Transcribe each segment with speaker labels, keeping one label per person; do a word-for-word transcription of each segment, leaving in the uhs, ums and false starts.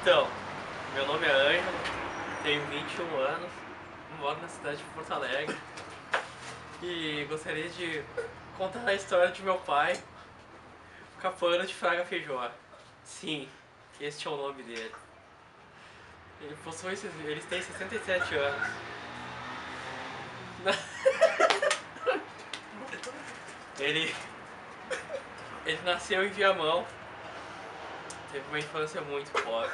Speaker 1: Então, meu nome é Ângelo, tenho vinte e um anos, moro na cidade de Porto Alegre e gostaria de contar a história de meu pai, o Capoeira de Fraga Feijó. Sim, este é o nome dele. Ele possui, ele tem sessenta e sete anos. Ele, ele nasceu em Viamão, teve uma infância muito pobre.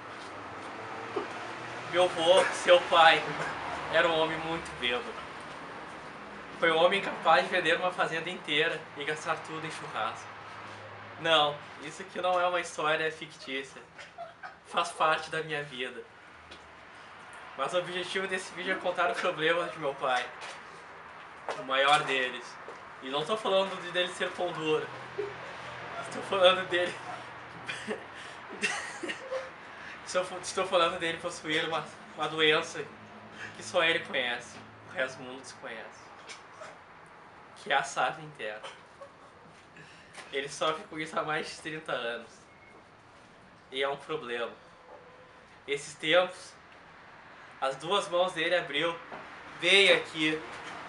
Speaker 1: Meu avô, seu pai, era um homem muito bêbado. Foi um homem capaz de vender uma fazenda inteira e gastar tudo em churrasco. Não, isso aqui não é uma história fictícia. Faz parte da minha vida. Mas o objetivo desse vídeo é contar os problemas de meu pai. O maior deles. E não estou falando de dele ser pão duro. Estou falando dele... estou falando dele possuir uma, uma doença que só ele conhece. O resto do mundo desconhece. Que é a sarna interna. Ele sofre com isso há mais de trinta anos. E é um problema. Esses tempos, as duas mãos dele abriu bem aqui.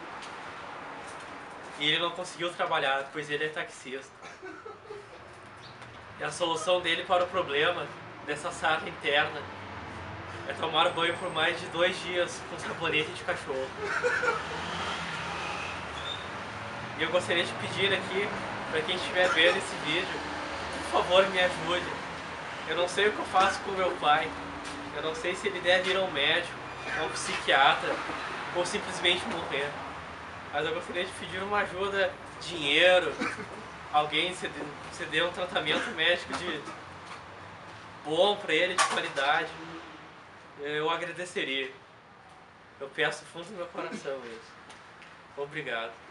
Speaker 1: E ele não conseguiu trabalhar, pois ele é taxista. E a solução dele para o problema dessa sarna interna é tomar banho por mais de dois dias com sabonete de cachorro. E eu gostaria de pedir aqui, para quem estiver vendo esse vídeo, por favor me ajude. Eu não sei o que eu faço com meu pai. Eu não sei se ele deve ir a um médico, a um psiquiatra, ou simplesmente morrer. Mas eu gostaria de pedir uma ajuda, dinheiro, alguém ceder, ceder um tratamento médico de bom para ele, de qualidade. Eu agradeceria. Eu peço do fundo do meu coração isso. Obrigado.